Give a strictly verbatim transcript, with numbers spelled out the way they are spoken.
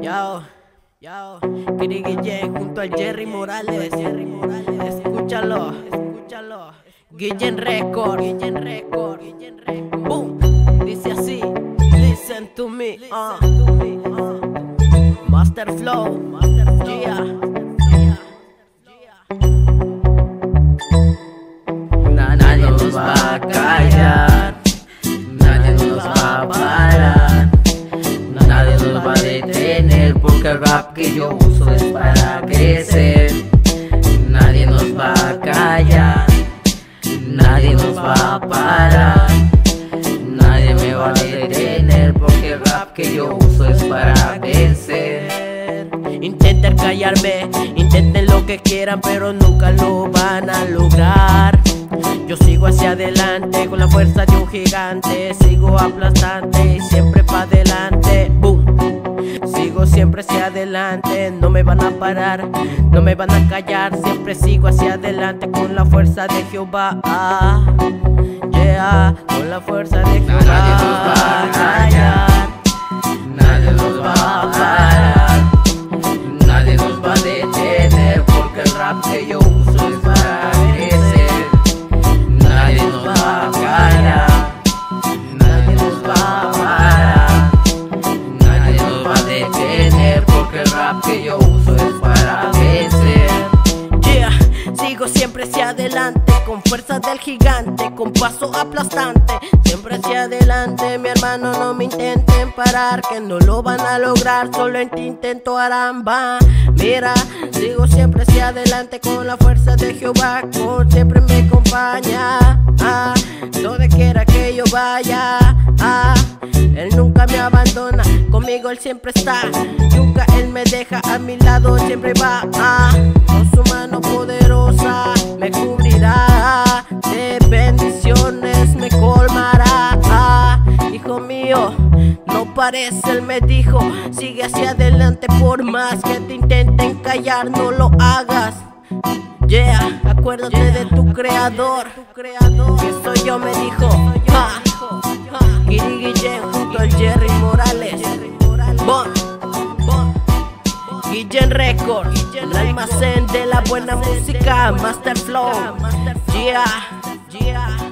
Yo, yo, Kiri Guillén junto al Jerry Morales, Jerry Morales, escúchalo, escúchalo. Guillén Record, Guillén Record, Guillén Record. Boom, dice así, listen to me, uh. Master Flow, Master Flow, yeah. Nadie nos va a callar, nadie nos va a parar, nadie nos va a detener, porque el rap que yo uso es para crecer. Nadie nos va a callar, nadie nos va a parar, nadie me va a detener, porque el rap que yo uso es para vencer. Intenten callarme, intenten lo que quieran, pero nunca lo van a lograr. Yo sigo hacia adelante con la fuerza de un gigante, sigo aplastante y siempre pa' adelante. Boom. Sigo siempre hacia adelante, no me van a parar, no me van a callar. Siempre sigo hacia adelante con la fuerza de Jehová. Ah, yeah, con la fuerza de Jehová. Nadie nos va a callar, nadie nos va a parar, nadie nos va a detener, porque el rap que yo uso es para crecer. Nadie nos va a callar, nadie nos va a parar, nadie nos va a detener, porque el rap que yo uso es para vencer. Yeah, sigo siempre hacia adelante, con fuerza del gigante, con paso aplastante. Siempre hacia adelante, mi hermano, no me intenten parar, que no lo van a lograr, solo en ti intento aramba. Mira, sigo siempre hacia adelante con la fuerza de Jehová, con siempre me acompaña. Ah, donde quiera que yo vaya, ah, Él nunca me abandona, conmigo Él siempre está, nunca Él me deja, a mi lado siempre va. Ah, con su mano poderosa me cubrirá, de bendiciones me colmará. Ah, hijo mío, no pares, Él me dijo, sigue hacia adelante por más que te intenten callar, no lo hagas. Yeah, acuérdate de tu creador, que soy yo, me dijo. Ha, Kiri Guillén junto al Jerry Morales. Bon, bon, Guillén Record, el almacén de la buena música, Master Flow. Yeah, yeah.